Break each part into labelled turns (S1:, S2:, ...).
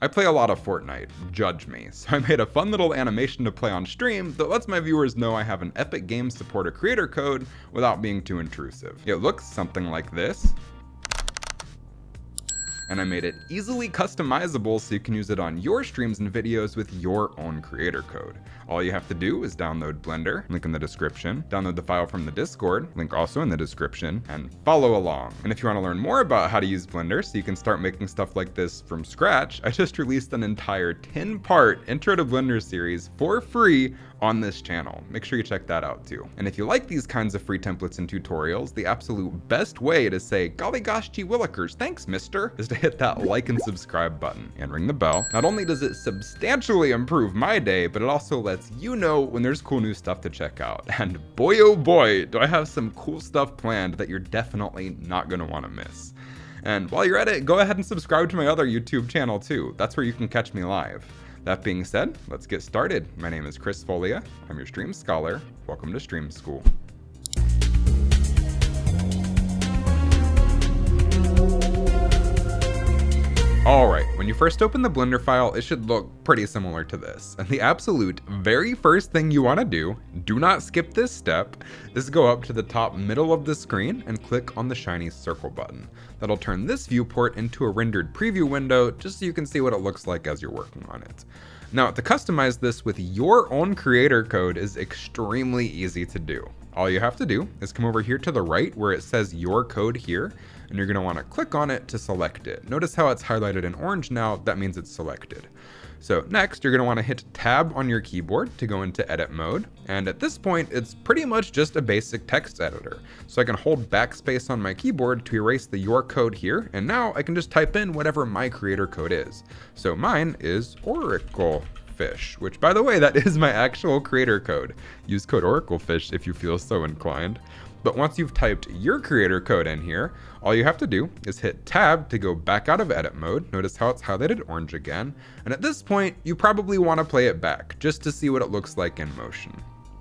S1: I play a lot of Fortnite, judge me, so I made a fun little animation to play on stream that lets my viewers know I have an Epic Games supporter creator code without being too intrusive. It looks something like this. And I made it easily customizable so you can use it on your streams and videos with your own creator code. All you have to do is download Blender, link in the description, download the file from the Discord, link also in the description, and follow along. And if you want to learn more about how to use Blender so you can start making stuff like this from scratch, I just released an entire 10-part Intro to Blender series for free on this channel. Make sure you check that out too. And if you like these kinds of free templates and tutorials, the absolute best way to say, golly gosh gee willikers, thanks mister, is to hit that like and subscribe button and ring the bell. Not only does it substantially improve my day, but it also lets you know when there's cool new stuff to check out. And boy oh boy, do I have some cool stuff planned that you're definitely not gonna wanna miss. And while you're at it, go ahead and subscribe to my other YouTube channel too. That's where you can catch me live. That being said, let's get started. My name is Chris Folea. I'm your stream scholar. Welcome to Stream School. Alright, when you first open the Blender file, it should look pretty similar to this. And the absolute very first thing you want to do not skip this step, is go up to the top middle of the screen and click on the shiny circle button. That'll turn this viewport into a rendered preview window just so you can see what it looks like as you're working on it. Now, to customize this with your own creator code is extremely easy to do. All you have to do is come over here to the right where it says your code here, and you're going to want to click on it to select it. Notice how it's highlighted in orange now, that means it's selected. So next, you're going to want to hit tab on your keyboard to go into edit mode. And at this point, it's pretty much just a basic text editor. So I can hold backspace on my keyboard to erase the your code here. And now I can just type in whatever my creator code is. So mine is Oracle Fish, which by the way, that is my actual creator code. Use code OracleFish if you feel so inclined. But once you've typed your creator code in here, all you have to do is hit tab to go back out of edit mode. Notice how it's highlighted orange again. And at this point, you probably want to play it back just to see what it looks like in motion.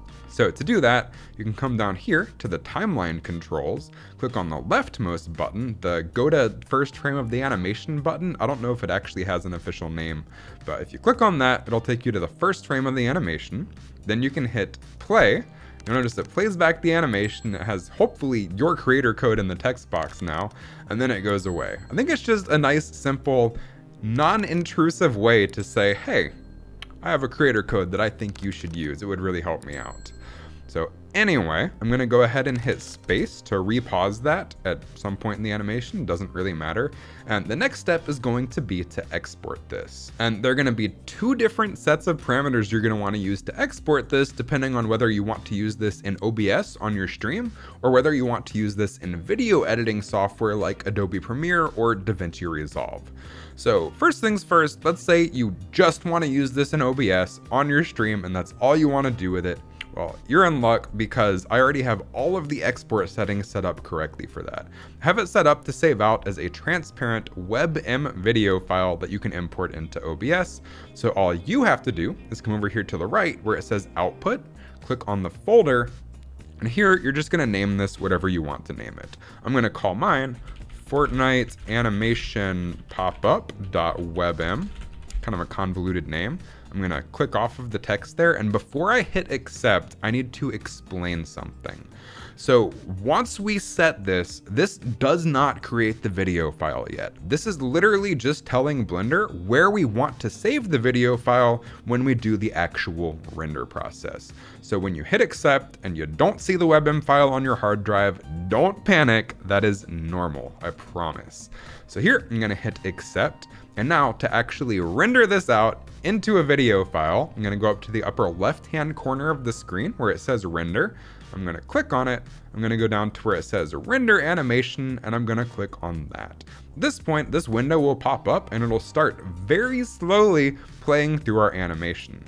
S1: So to do that, you can come down here to the timeline controls, click on the leftmost button, the go to first frame of the animation button. I don't know if it actually has an official name, but if you click on that, it'll take you to the first frame of the animation. Then you can hit play. You'll notice it plays back the animation. It has hopefully your creator code in the text box now, and then it goes away. I think it's just a nice, simple, non-intrusive way to say, hey, I have a creator code that I think you should use. It would really help me out. So anyway, I'm going to go ahead and hit space to repause that at some point in the animation. Doesn't really matter. And the next step is going to be to export this. And there are going to be two different sets of parameters you're going to want to use to export this, depending on whether you want to use this in OBS on your stream or whether you want to use this in video editing software like Adobe Premiere or DaVinci Resolve. So first things first, let's say you just want to use this in OBS on your stream and that's all you want to do with it. Well, you're in luck because I already have all of the export settings set up correctly for that. I have it set up to save out as a transparent WebM video file that you can import into OBS. So all you have to do is come over here to the right where it says output, click on the folder, and here you're just going to name this whatever you want to name it. I'm going to call mine Fortnite animation popup.webm, kind of a convoluted name. I'm going to click off of the text there, and before I hit accept, I need to explain something. So once we set this does not create the video file yet. This is literally just telling Blender where we want to save the video file when we do the actual render process. So when you hit accept and you don't see the WebM file on your hard drive, don't panic. That is normal, I promise. So here I'm going to hit accept. And now to actually render this out into a video file, I'm going to go up to the upper left-hand corner of the screen where it says render. I'm going to click on it. I'm going to go down to where it says render animation, and I'm going to click on that. At this point, this window will pop up and it'll start very slowly playing through our animation.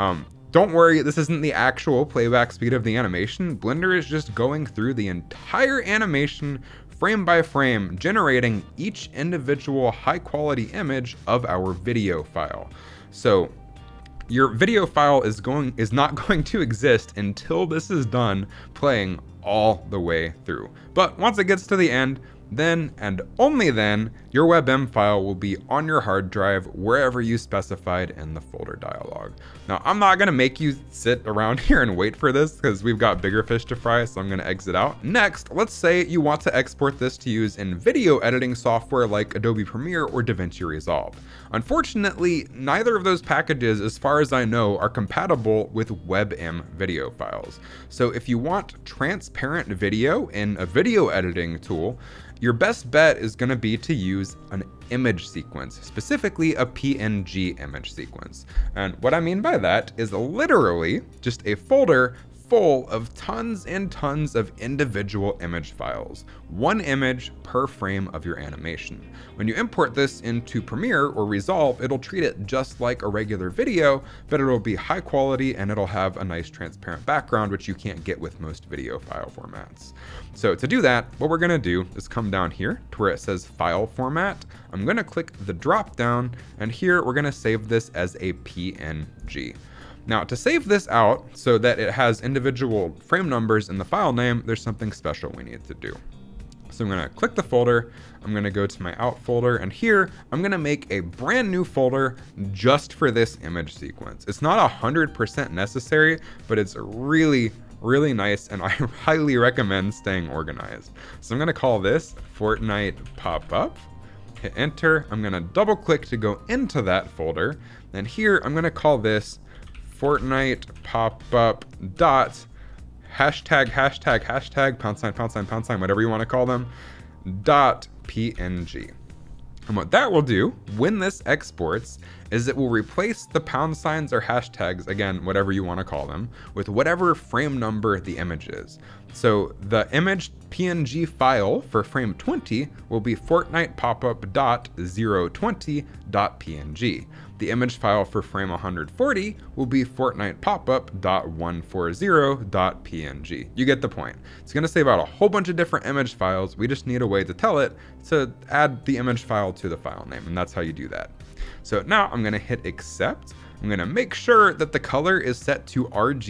S1: Don't worry, this isn't the actual playback speed of the animation. Blender is just going through the entire animation frame by frame, generating each individual high quality image of our video file. So your video file is not going to exist until this is done playing all the way through. But once it gets to the end, then and only then your WebM file will be on your hard drive wherever you specified in the folder dialog. Now, I'm not gonna make you sit around here and wait for this because we've got bigger fish to fry, so I'm gonna exit out. Next, let's say you want to export this to use in video editing software like Adobe Premiere or DaVinci Resolve. Unfortunately, neither of those packages, as far as I know, are compatible with WebM video files. So if you want transparent video in a video editing tool, your best bet is going to be to use an image sequence, specifically a PNG image sequence. And what I mean by that is literally just a folder full of tons and tons of individual image files, one image per frame of your animation. When you import this into Premiere or Resolve, it'll treat it just like a regular video, but it'll be high quality and it'll have a nice transparent background, which you can't get with most video file formats. So to do that, what we're gonna do is come down here to where it says File Format. I'm gonna click the drop down, and here we're gonna save this as a PNG. Now, to save this out so that it has individual frame numbers in the file name, there's something special we need to do. So I'm gonna click the folder, I'm gonna go to my out folder, and here I'm gonna make a brand new folder just for this image sequence. It's not 100% necessary, but it's really nice, and I highly recommend staying organized. So I'm gonna call this Fortnite pop-up, hit enter, I'm gonna double click to go into that folder, and here I'm gonna call this Fortnite pop-up dot hashtag pound sign, whatever you want to call them, dot PNG. And what that will do when this exports is it will replace the pound signs or hashtags, again, whatever you want to call them, with whatever frame number the image is. So the image PNG file for frame 20 will be Fortnite popup.020.png. The image file for frame 140 will be Fortnite popup.140.png. You get the point. It's going to save out a whole bunch of different image files. We just need a way to tell it to add the image file to the file name, and that's how you do that. So now I'm going to hit accept. I'm going to make sure that the color is set to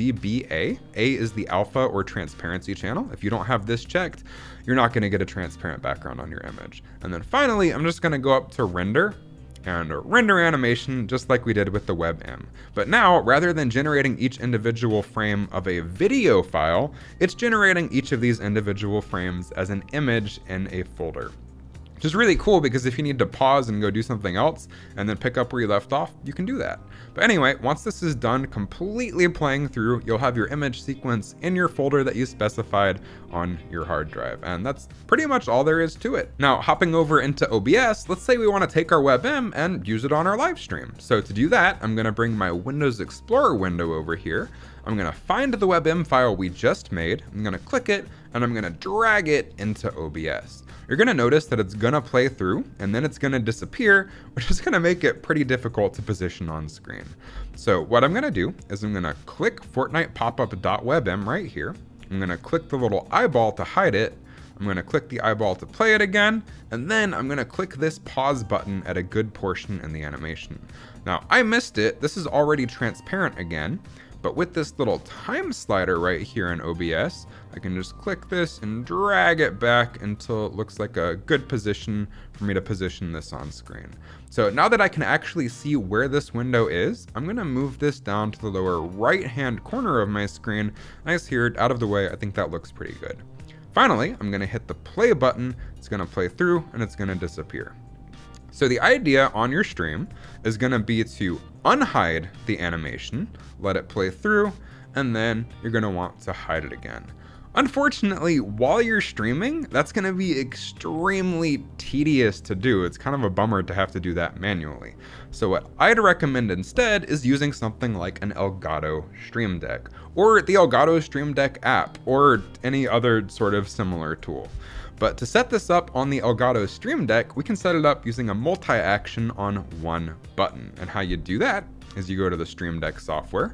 S1: RGBA. A is the alpha or transparency channel. If you don't have this checked, you're not going to get a transparent background on your image. And then finally, I'm just going to go up to render and render animation just like we did with the WebM. But now, rather than generating each individual frame of a video file, it's generating each of these individual frames as an image in a folder. Which is really cool because if you need to pause and go do something else and then pick up where you left off, you can do that. But anyway, once this is done completely playing through, you'll have your image sequence in your folder that you specified on your hard drive. And that's pretty much all there is to it. Now, hopping over into OBS, let's say we want to take our WebM and use it on our live stream. So to do that, I'm going to bring my Windows Explorer window over here. I'm going to find the WebM file we just made. I'm going to click it and I'm going to drag it into OBS. You're going to notice that it's going to play through and then it's going to disappear, which is going to make it pretty difficult to position on screen. So what I'm going to do is I'm going to click Fortnite popup.webm right here. I'm going to click the little eyeball to hide it. I'm going to click the eyeball to play it again, and then I'm going to click this pause button at a good portion in the animation. Now, I missed it. This is already transparent again. But with this little time slider right here in OBS, I can just click this and drag it back until it looks like a good position for me to position this on screen. So now that I can actually see where this window is, I'm gonna move this down to the lower right-hand corner of my screen. Nice here, out of the way. I think that looks pretty good. Finally, I'm gonna hit the play button. It's gonna play through and it's gonna disappear. So the idea on your stream is going to be to unhide the animation, let it play through, and then you're going to want to hide it again. Unfortunately, while you're streaming, that's going to be extremely tedious to do. It's kind of a bummer to have to do that manually. So what I'd recommend instead is using something like an Elgato Stream Deck, or the Elgato Stream Deck app, or any other sort of similar tool. But to set this up on the Elgato Stream Deck, we can set it up using a multi-action on one button. And how you do that is you go to the Stream Deck software,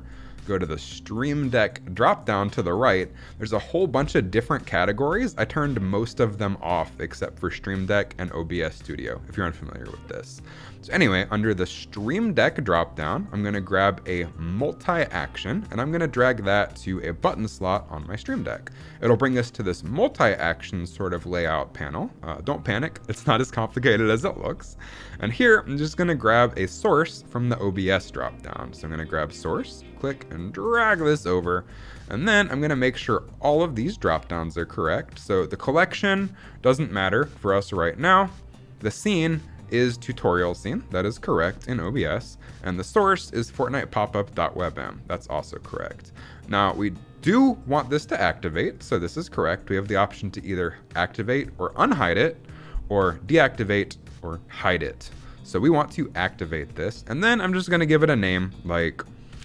S1: go to the Stream Deck drop down to the right, there's a whole bunch of different categories. I turned most of them off except for Stream Deck and OBS Studio, if you're unfamiliar with this. So anyway, under the Stream Deck drop down, I'm gonna grab a multi-action and I'm gonna drag that to a button slot on my Stream Deck. It'll bring us to this multi-action sort of layout panel. Don't panic, it's not as complicated as it looks. And here, I'm just gonna grab a source from the OBS drop down. So I'm gonna grab source, click and drag this over. And then I'm gonna make sure all of these drop downs are correct. So the collection doesn't matter for us right now. The scene is tutorial scene, that is correct in OBS, and the source is Fortnite popup.webm, that's also correct. Now we do want this to activate, so this is correct. We have the option to either activate or unhide it, or deactivate or hide it. So we want to activate this, and then I'm just gonna give it a name like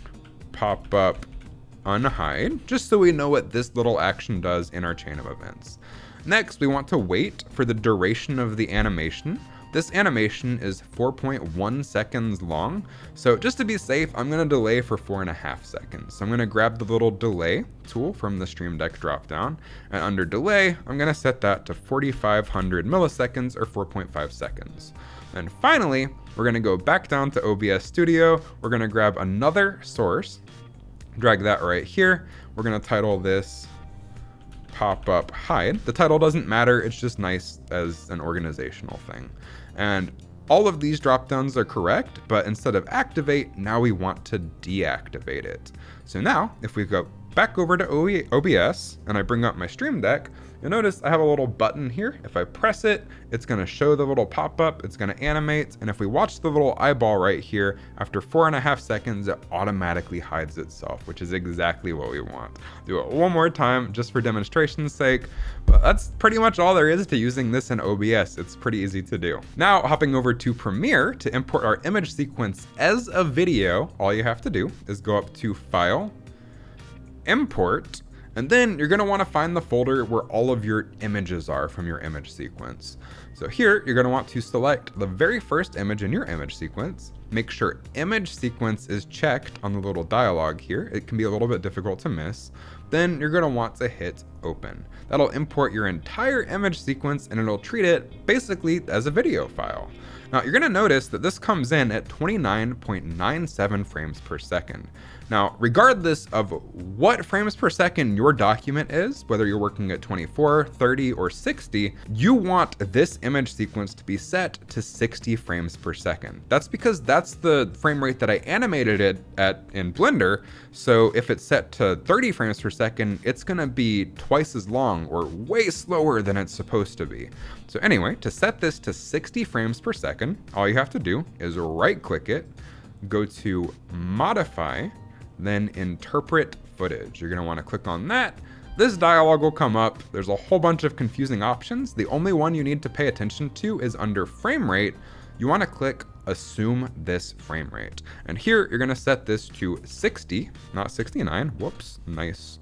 S1: popup unhide, just so we know what this little action does in our chain of events. Next, we want to wait for the duration of the animation. This animation is 4.1 seconds long, so just to be safe, I'm gonna delay for 4.5 seconds. So I'm gonna grab the little delay tool from the Stream Deck dropdown, and under delay, I'm gonna set that to 4,500 milliseconds or 4.5 seconds. And finally, we're gonna go back down to OBS Studio. We're gonna grab another source, drag that right here. We're gonna title this pop-up hide. The title doesn't matter, it's just nice as an organizational thing. And all of these drop-downs are correct, but instead of activate, now we want to deactivate it. So now, if we go back over to OBS and I bring up my Stream Deck, you'll notice I have a little button here. If I press it, it's gonna show the little pop-up, it's gonna animate, and if we watch the little eyeball right here, after 4.5 seconds, it automatically hides itself, which is exactly what we want. Do it one more time, just for demonstration's sake, but that's pretty much all there is to using this in OBS. It's pretty easy to do. Now, hopping over to Premiere to import our image sequence as a video, all you have to do is go up to File, Import, and then you're gonna wanna find the folder where all of your images are from your image sequence. So here, you're gonna want to select the very first image in your image sequence, make sure image sequence is checked on the little dialog here. It can be a little bit difficult to miss. Then you're gonna want to hit open. That'll import your entire image sequence and it'll treat it basically as a video file. Now you're gonna notice that this comes in at 29.97 frames per second. Now, regardless of what frames per second your document is, whether you're working at 24, 30, or 60, you want this image sequence to be set to 60 frames per second. That's because that's the frame rate that I animated it at in Blender. So if it's set to 30 frames per second, it's gonna be twice as long or way slower than it's supposed to be. So anyway, to set this to 60 frames per second, all you have to do is right click it, go to modify, then interpret footage. You're gonna wanna click on that. This dialog will come up. There's a whole bunch of confusing options. The only one you need to pay attention to is under frame rate. You wanna click assume this frame rate. And here you're gonna set this to 60, not 69, whoops, nice.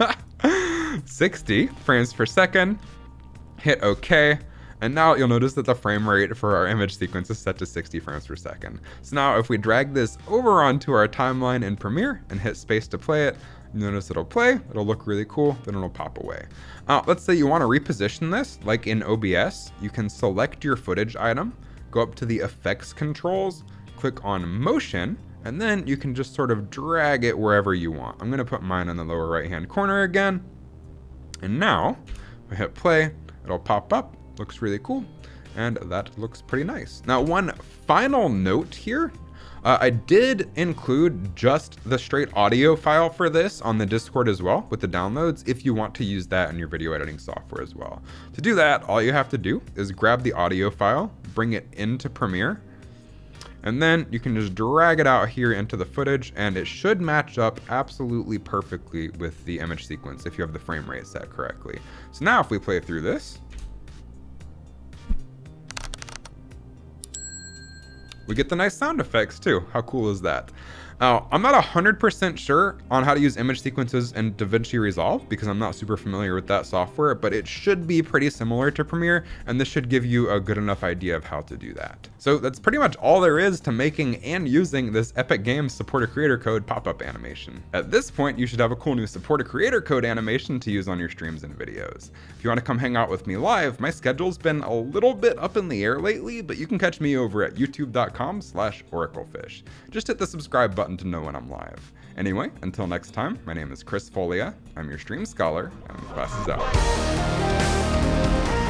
S1: 60 frames per second, hit okay. And now you'll notice that the frame rate for our image sequence is set to 60 frames per second. So now if we drag this over onto our timeline in Premiere and hit space to play it, you notice it'll play, it'll look really cool, then it'll pop away. Let's say you want to reposition this, like in OBS, you can select your footage item, go up to the effects controls, click on motion, and then you can just sort of drag it wherever you want. I'm gonna put mine in the lower right-hand corner again. And now, if I hit play, it'll pop up. Looks really cool, and that looks pretty nice. Now, one final note here, I did include just the straight audio file for this on the Discord as well with the downloads if you want to use that in your video editing software as well. To do that, all you have to do is grab the audio file, bring it into Premiere, and then you can just drag it out here into the footage, and it should match up absolutely perfectly with the image sequence if you have the frame rate set correctly. So now if we play through this, We get the nice sound effects too. How cool is that? Now, I'm not 100% sure on how to use image sequences in DaVinci Resolve because I'm not super familiar with that software, but it should be pretty similar to Premiere, and this should give you a good enough idea of how to do that. So that's pretty much all there is to making and using this Epic Games Support a Creator Code pop-up animation. At this point, you should have a cool new Support a Creator Code animation to use on your streams and videos. If you want to come hang out with me live, my schedule's been a little bit up in the air lately, but you can catch me over at youtube.com/oraclefish. Just hit the subscribe button to know when I'm live. Anyway, until next time, my name is Chris Folea, I'm your stream scholar, and class is out.